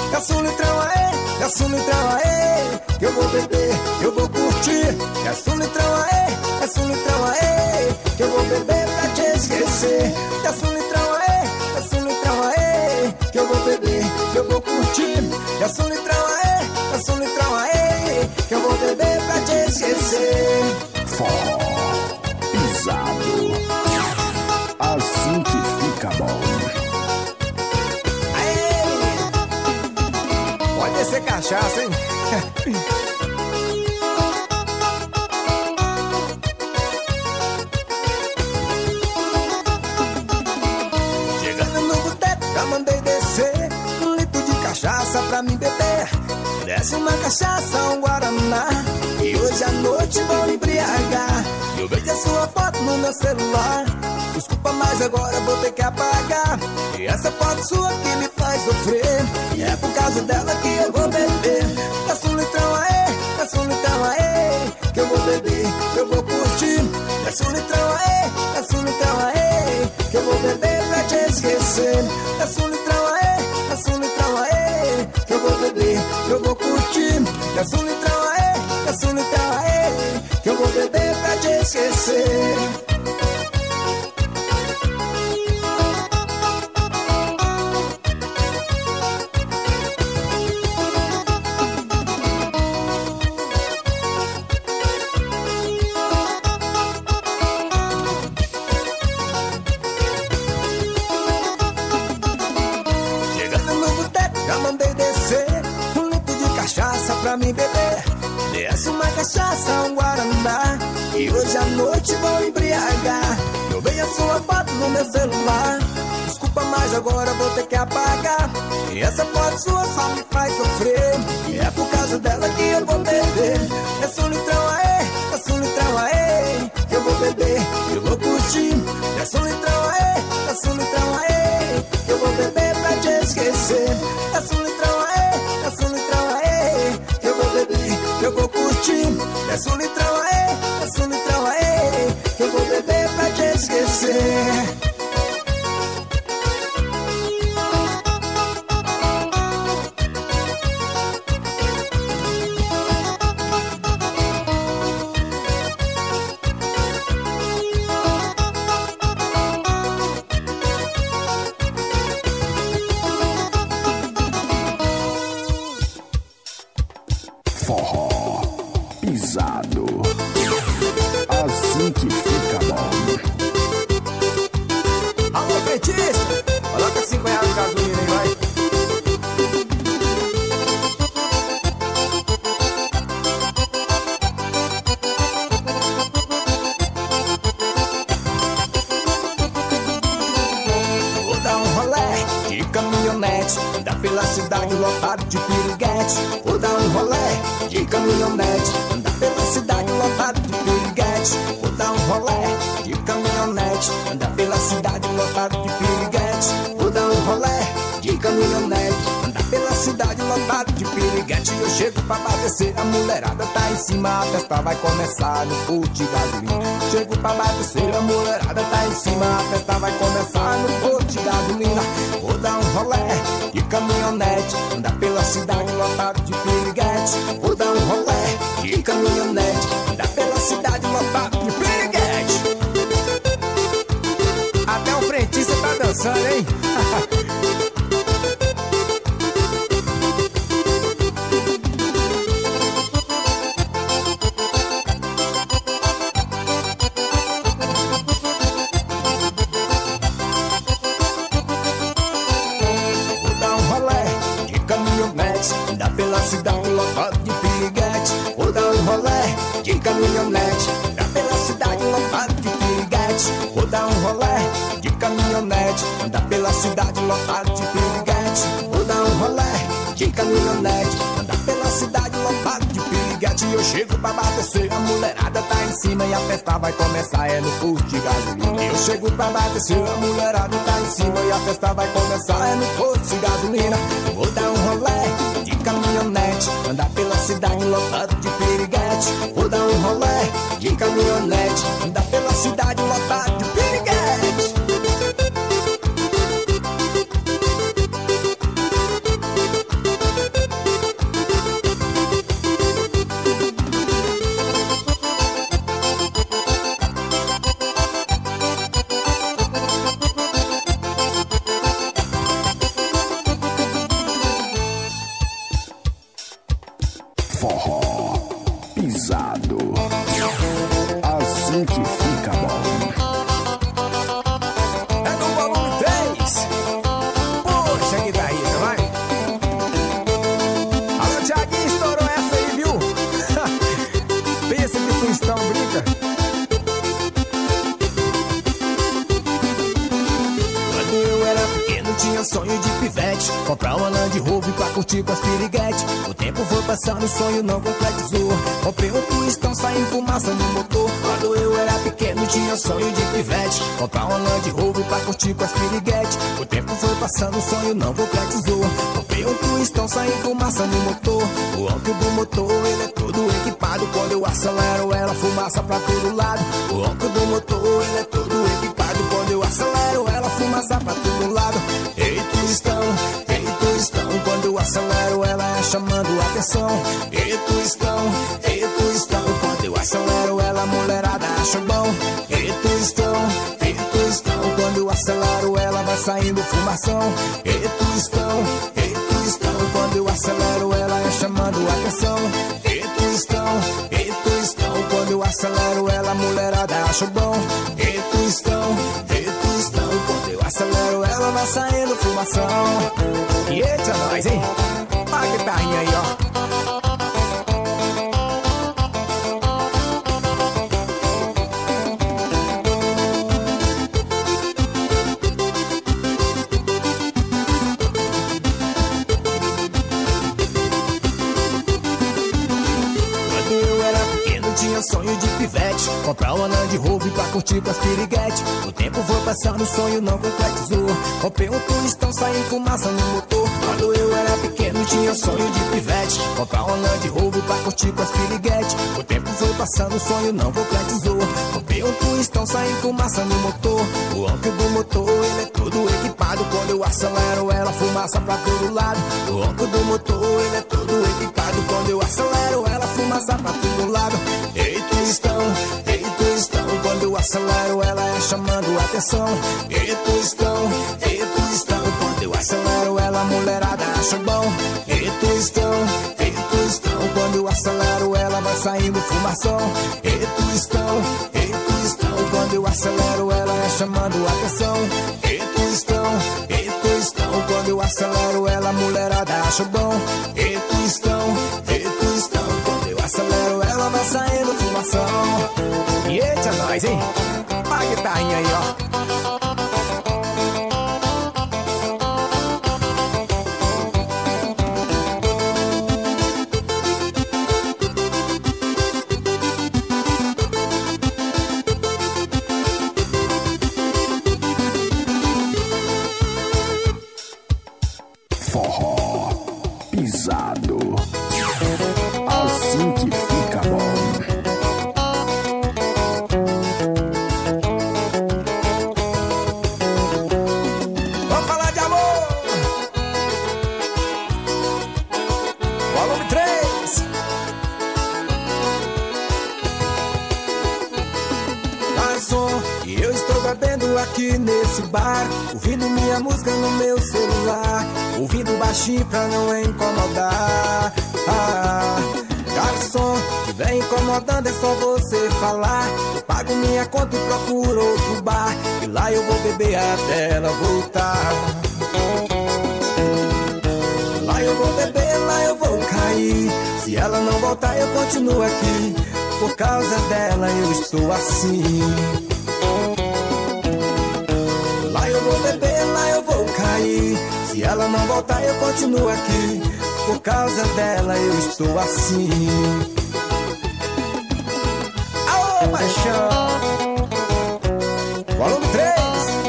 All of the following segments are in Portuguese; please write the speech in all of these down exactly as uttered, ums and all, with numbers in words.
Desce um litrão aí, desce um litrão aí, que eu vou beber, eu vou curtir. Desce um litrão aí, desce um litrão aí, que eu vou beber pra te esquecer. Desce um litrão aí, desce um litrão aí, que eu vou beber, eu vou curtir. Desce um litrão aí, desce um litrão aí, que eu vou beber pra te esquecer. Forró pisado, assim que fica bom. Pode descer cachaça, hein? Chegando no boteco, já mandei descer um litro de cachaça pra mim beber. Desce uma cachaça, um guaraná, e hoje à noite vou embriagar. Eu vejo a sua foto no meu celular, desculpa, mas agora vou ter que apagar. E essa foto sua que me faz sofrer, e é por causa dela que eu vou beber. Desce um litrão aí, desce um litrão aí, que eu vou beber, eu vou curtir. Desce um litrão aí, desce um litrão aí, que eu vou beber pra te esquecer. Desce um litrão aí, desce um litrão aí, que eu vou beber, eu vou curtir. Desce um litrão aí, desce um litrão aí, que eu vou beber pra te esquecer. Pra mim beber, desce uma cachaça, um guaraná, e hoje à noite vou embriagar. Eu vejo a sua foto no meu celular, desculpa, mas agora vou ter que apagar. E essa foto sua só me faz sofrer, e é por causa dela que eu vou beber. Desce um litrão aí, desce um litrão aí, que eu vou beber, eu vou curtir. Desce um litrão aí, desce um litrão aí, que eu vou beber pra te esquecer. Desce um litrão aí, desce um litrão aí, que eu vou beber, eu vou curtir. Desce um litrão aí, desce um litrão aí, que eu vou beber pra te esquecer. Forró pisado, assim que fica bom. Alô, frentista, coloca cinco reais de gasolina aí, vai. Vou dar um rolê de caminhonete, andar pela cidade lotado de piriguete. Vou dar um rolê de caminhonete, andar pela cidade lotado de piriguete. Vou dar um rolê de caminhonete, andar pela cidade lotado de piriguete. Vou dar um rolê de caminhonete, andar pela cidade lotado de piriguete. Eu chego pra abastecer, a mulherada tá em cima, a festa vai começar no posto de gasolina. Chego pra abastecer, a mulherada tá em cima, a festa vai começar no posto de gasolina. Vou dar um rolê de caminhonete, andar pela cidade lotado de piriguete. Vou dar um rolê de caminhonete, andar pela cidade lotado de piriguete. Até o frentista tá dançando, hein? Andar pela cidade lotado de piriguete. Vou dar um rolê de caminhonete, andar pela cidade lotado de piriguete. Vou dar um rolê de caminhonete, andar pela cidade lotado de piriguete. Vou dar um rolê de caminhonete, andar pela cidade lotado de piriguete. E eu chego pra abastecer, a mulherada tá em cima e a festa vai começar, é no posto de gasolina. Eu chego pra abastecer, a mulherada tá em cima e a festa vai começar, é no posto de gasolina. Vou dar um rolê de caminhonete, andar pela cidade lotado de piriguete. Vou dar um rolê de caminhonete, andar pela cidade lotado de piriguete. tinha sonho de pivete, comprar uma Land Rover pra curtir com as piriguete. O tempo foi passando, o sonho não concretizou. Comprei um twistão, saindo fumaça no motor. Quando eu era pequeno tinha sonho de pivete, comprar uma Land Rover pra curtir com as piriguete. O tempo foi passando, o sonho não concretizou. Comprei um twistão, saindo fumaça no motor. O ronco do motor, ele é todo equipado. Quando eu acelero ela, fumaça pra todo lado. O ronco do motor, ele é todo equipado. Quando eu acelero ela, fumaça pra todo lado. Ei, twistão, ei, twistão. Quando eu acelero ela, é chamando a atenção. Ei, twistão, ei, twistão. Quando eu acelero ela, a mulherada acha bom. Ei, twistão, ei, twistão. Quando eu acelero ela, vai saindo fumação. Ei, twistão, ei, twistão. Quando eu acelero ela, é chamando a atenção. Ei, twistão, ei, twistão. Quando eu acelero ela, a mulherada acha bom. Ei, twistão, ei, twistão. Quando eu acelero ela, vai saindo fumação. E eita nós, hein? Olha a guitarrinha aí, ó. Sonho de pivete, comprar uma Land Rover pra curtir com as piriguete. O tempo foi passando, o sonho não concretizou. Comprei um twistão, saindo fumaça no motor. Quando eu era pequeno tinha sonho de pivete, comprar uma Land Rover pra curtir com as piriguete. O tempo foi passando, o sonho não concretizou. Comprei um twistão, saindo fumaça no motor. O ronco do motor, ele é todo equipado. Quando eu acelero ela, fumaça pra todo lado. O ronco do motor, ele é todo equipado. Quando eu acelero ela, fumaça pra todo lado. Ei, twistão, ei, twistão. Quando eu acelero ela, é chamando a atenção. Ei, twistão, ei, twistão. Quando eu acelero ela, a mulherada acha bom. Ei, twistão, ei, twistão. Quando eu acelero ela, vai saindo fumação. Ei, twistão, ei, twistão. Quando eu acelero ela, é chamando a atenção. Ei, twistão, ei, twistão. Quando eu acelero ela, a mulherada acha bom. Ei, twistão, ei, twistão. Quando eu acelero ela, vai saindo fumação. E eita nós, hein? Olha a guitarrinha aí, ó. Forró pisado, assim que fica bom. Vamos falar de amor. Volume três. Garçom, e eu estou bebendo aqui nesse bar, ouvindo minha música no meu celular, ouvindo baixinho pra não incomodar. Ah, garçom, que vem incomodando é só você falar. Eu pago minha conta e procuro outro bar, e lá eu vou beber até ela voltar. Lá eu vou beber, lá eu vou cair. Se ela não voltar eu continuo aqui. Por causa dela eu estou assim. Lá eu vou beber, lá eu vou cair. Se ela não voltar eu continuo aqui. Por causa dela eu estou assim. Aô, paixão. Volume três.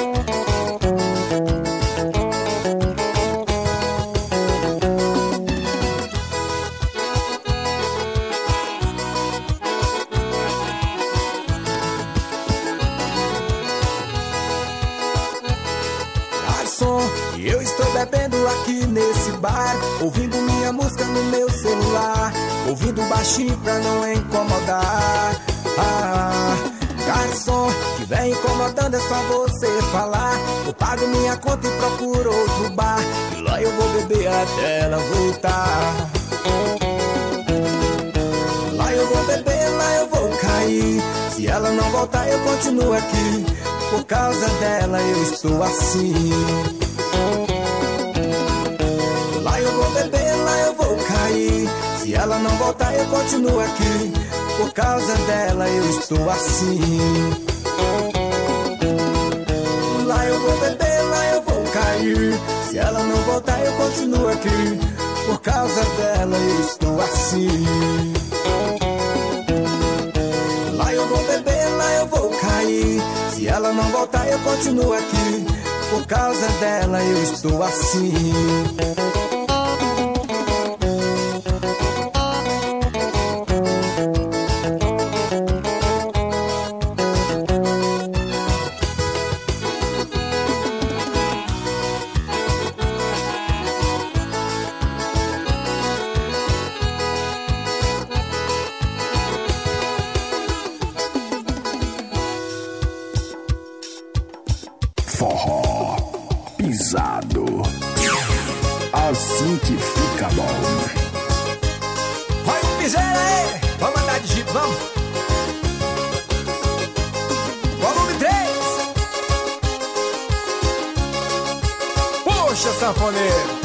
E eu estou bebendo aqui nesse bar, ouvindo minha música no meu celular, ouvindo baixinho pra não incomodar. Ah, garçom, que vem incomodando é só você falar. Eu pago minha conta e procuro outro bar, e lá eu vou beber até ela voltar. Lá eu vou beber, lá eu vou cair. Se ela não voltar eu continuo aqui. Por causa dela eu estou assim. Lá eu vou beber, lá eu vou cair. Se ela não voltar eu continuo aqui. Por causa dela eu estou assim. Lá eu vou beber, lá eu vou cair. aqui. Se ela não voltar eu continuo aqui. Por causa dela eu estou assim. Lá eu vou beber, lá eu vou cair. Se ela não voltar eu continuo aqui. Por causa dela eu estou assim. Forró pisado, assim que fica bom. Vai o piseiro aí, vamos andar de jeep, vamos. Volume três. Puxa, sanfoneiro.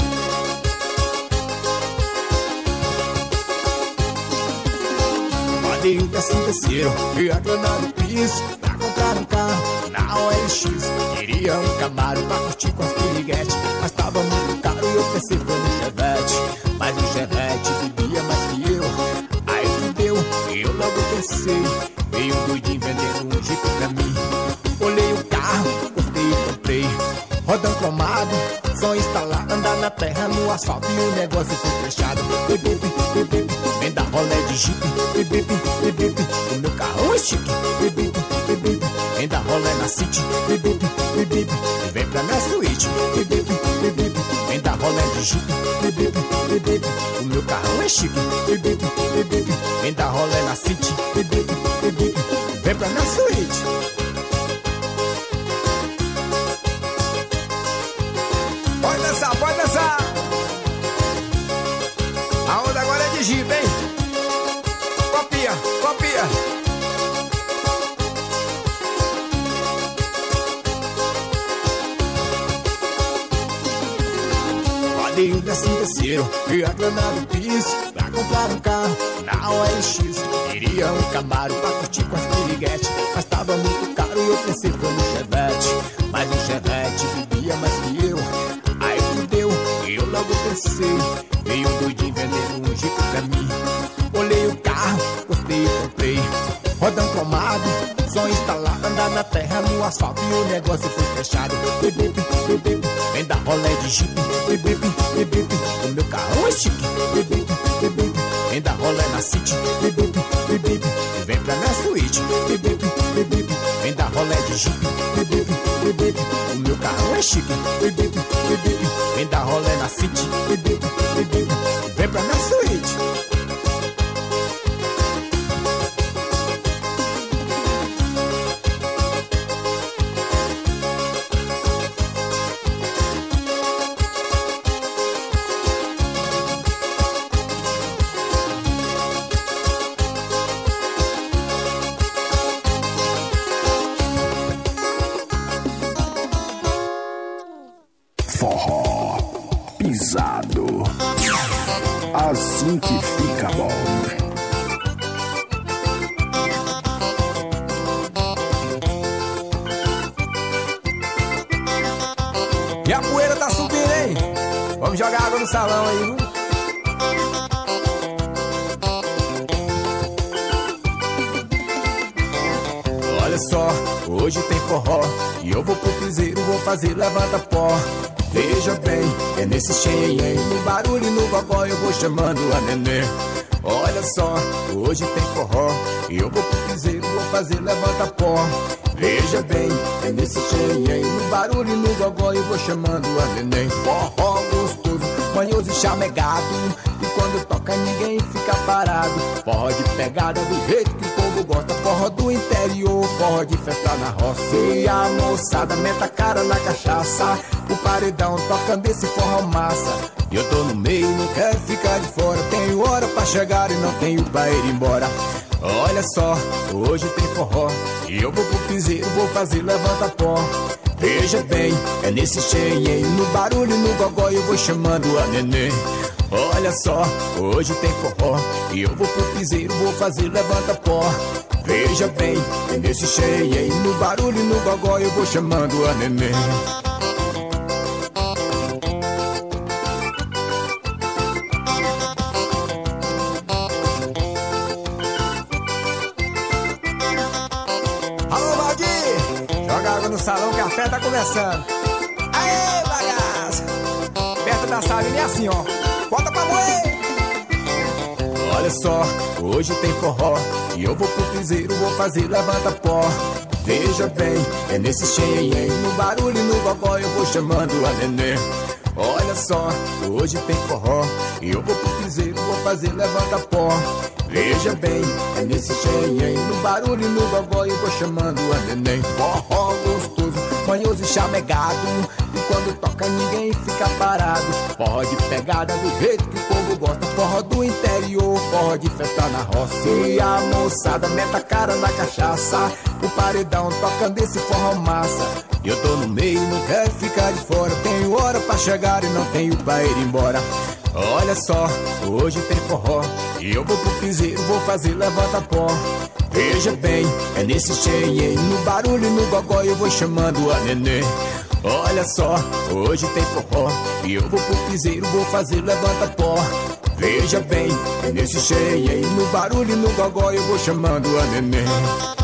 Padrinho décimo terceiro e a grana do piso pra comprar um carro na O L X. Queria um Camaro pra curtir com as piriguetes, mas tava muito caro e eu pensei foi no Chevette. Mas o Chevette bebia mais que eu. Aí fudeu e eu logo pensei, veio um doidinho vendendo um Jeep pra mim. Olhei o carro, gostei e comprei. Rodão cromado, só instalar, andar na terra, no asfalto e o negócio foi fechado. Bebê, bebê, venda rolé de Jeep. Bebê, bebê, o meu carro é chique. Bebê, bebê, venda rolé na City. Bebê, bebê, vem pra minha suíte. Bebê, bebê, venda rolé de Jeep. Bebê, bebê, o meu carro é chique. Bebê, bebê, venda rolé na City. Bebê, bebê, vem pra minha suíte. Pode dançar, pode dançar. A onda agora é de Jeep, hein? Copia, copia. Padrinho décimo terceiro e a grana do piso pra comprar um carro na O L X. Queria um Camaro pra curtir com as piriguetes, mas tava muito caro e eu pensei foi no Chevette. Mas o Chevette bebia mais que eu. Aí fudeu e eu logo pensei, veio um doidinho vendendo um Jeep pra mim. Olhei o carro, gostei e comprei. Rodão cromado, só instalar, andar na terra, no asfalto e o negócio foi fechado. Bebê, bebê, venda rolé de Jeep. Bebê, bebê, o meu carro é chique. Bebê, bebê, venda rolé na City. Bebê, bebê, vem pra minha suíte. Bebê, bebê, venda rolé de Jeep. Bebê, bebê, o meu carro é chique. Bebê, bebê, venda rolé na City. Bebê, bebê, vem pra minha suíte. Forró pisado, assim que fica bom. E a poeira tá subindo, hein? Vamos jogar água no salão aí, viu? Olha só, hoje tem forró e eu vou pro piseiro, vou fazer levanta pó. Veja bem, é nesse xenhen, no barulho e no gogó eu vou chamando a nenê. Olha só, hoje tem forró e eu vou pro piseiro, vou fazer levanta pó. Veja bem, é nesse xenhen, no barulho e no gogó eu vou chamando a neném. Forró gostoso, manhoso e chamegado, e quando toca ninguém fica parado. Forró de pegada do jeito que o povo gosta, forró do interior, forró de festa na roça. E a moçada meta a cara na cachaça, o paredão tocando esse forró massa. E eu tô no meio, não quero ficar de fora, tenho hora pra chegar e não tenho pra ir embora. Olha só, hoje tem forró e eu vou pro piseiro, vou fazer levanta pó. Veja bem, é nesse xenhen, no barulho, no gogó eu vou chamando a nenê. Olha só, hoje tem forró e eu vou pro piseiro, vou fazer levanta pó. Veja bem, é nesse xenhen, no barulho, no gogó eu vou chamando a nenê. no salão, café tá começando. Aê, bagaça! Perto da salinha é assim, ó. Bota pra moer! Olha só, hoje tem forró e eu vou pro piseiro, vou fazer levanta pó. Veja bem, é nesse xenhen, no barulho e no gogó eu vou chamando a neném. Olha só, hoje tem forró e eu vou pro piseiro, vou fazer levanta pó. Veja bem, é nesse xenhen, no barulho e no gogó eu vou chamando a neném. Forró gostoso, manhoso e chamegado, e quando toca ninguém fica parado. Forró de pegada do jeito que o povo gosta, forró do interior, forró de festa na roça. E a moçada mete a cara na cachaça, o paredão tocando esse forró massa. E eu tô no meio, não quero ficar de fora, tenho hora pra chegar e não tenho pra ir embora. Olha só, hoje tem forró e eu vou pro piseiro, vou fazer levanta pó. Veja bem, é nesse xenhen, no barulho e no gogó eu vou chamando a neném. Olha só, hoje tem forró e eu vou pro piseiro, vou fazer levanta pó. Veja bem, é nesse xenhen, no barulho e no gogó eu vou chamando a neném.